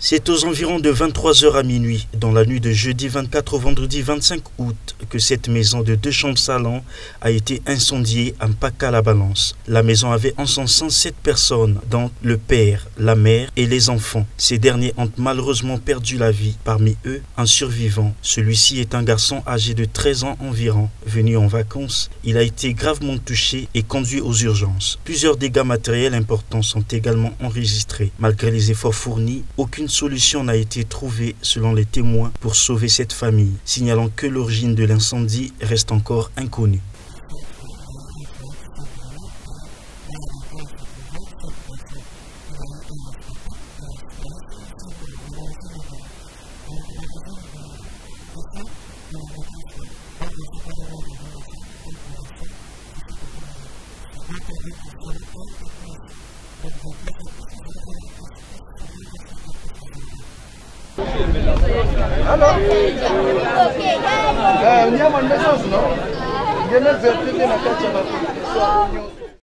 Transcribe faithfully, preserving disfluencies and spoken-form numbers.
C'est aux environs de vingt-trois heures à minuit, dans la nuit de jeudi vingt-quatre au vendredi vingt-cinq août, que cette maison de deux chambres salon a été incendiée à Mpaka-la-Balance. La maison avait en son sein sept personnes, dont le père, la mère et les enfants. Ces derniers ont malheureusement perdu la vie. Parmi eux, un survivant. Celui-ci est un garçon âgé de treize ans environ. Venu en vacances, il a été gravement touché et conduit aux urgences. Plusieurs dégâts matériels importants sont également enregistrés. Malgré les efforts fournis, aucune solution n'a été trouvée selon les témoins pour sauver cette famille, signalant que l'origine de l'incendie reste encore inconnue. Alors, il y a une message, non? Il y a une vertu de la carte.